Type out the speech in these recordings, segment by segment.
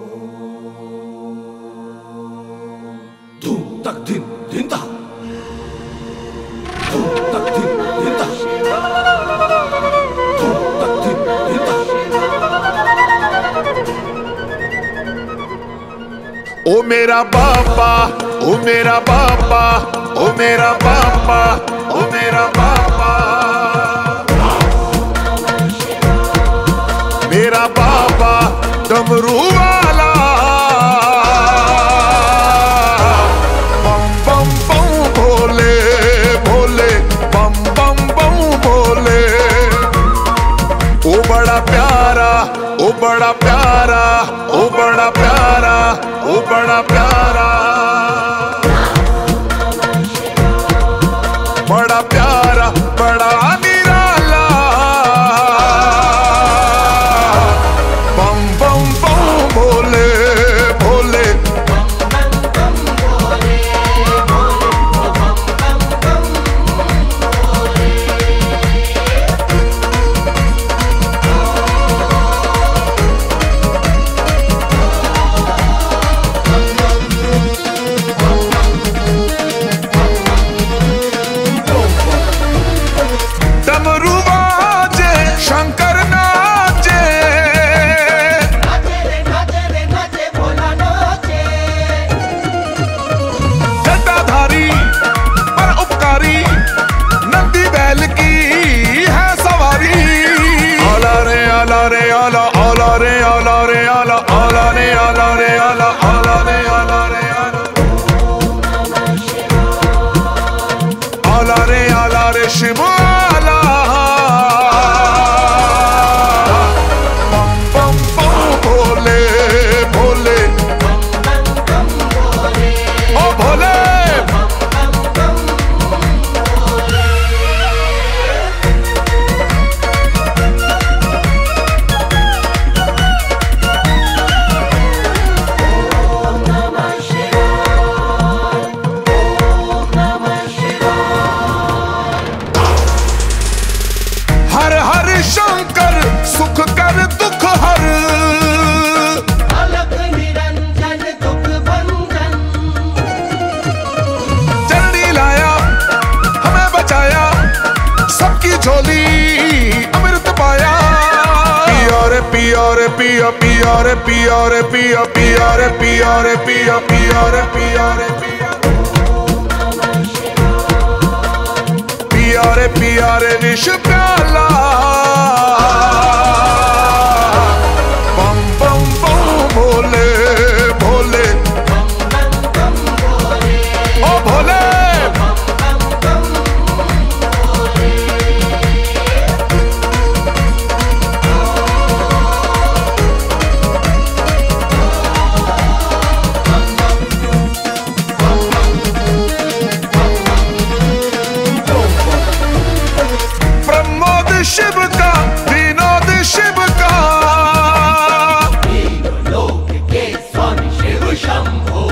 धूम तक दिन दिन ता, धूम तक दिन दिन ता, धूम तक दिन दिन ता। ओ मेरा बाबा, ओ मेरा बाबा, ओ मेरा बाबा, ओ मेरा बाबा, मेरा बाबा डमरू वाला। बम बम बम भोले भोले, बम बम बम भोले। ओ बड़ा प्यारा, ओ बड़ा प्यारा, ओ बड़ा प्यारा, ओ बड़ा प्यारा, बड़ा प्यारा, बड़ा निराला। बम बम बम भोले भोले, डमरू बाजे शंकर नाचे, जटाधारी पर उपकारी नंदी बैल की है सवारी। आला रे आला रे आला, आला रे आला रे आला, आला रे आला रे आला, आला रे आला रे आला, आला रे आला रे शिव आला। बम बम बम भोले भोले, ओ भोले। हर हर शंकर सुख कर दुख हर, अलग निरंजन दुख भंजन। जल्दी लाया हमें बचाया, सबकी झोली अमृत पाया। पिया रे पिया रे पिया, पिया रे पिया रे पिया, पिया रे पिया रे पिया, पिया रे पिया रे पिया, पिया रे पिया रे विष प्याला। बम बम बम भोले भोले, ओ भोले। प्रमोद शिव का, विनोद शिव का, लोक के स्वामी शिव शंभो।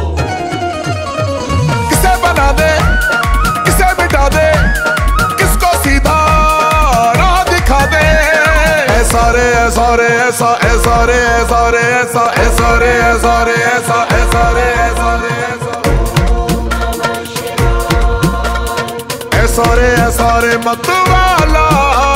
किसे बना दे किसे मिटा दे, किसको सीधा राह दिखा दे। ऐसा रे ऐसा रे ऐसा, ऐसा रे ऐसा रे ऐसा, ऐसा रे ऐसा रे ऐसा, ऐसा रे ऐसा रे ऐसा, ऐसा रे ऐसा रे मत वाला।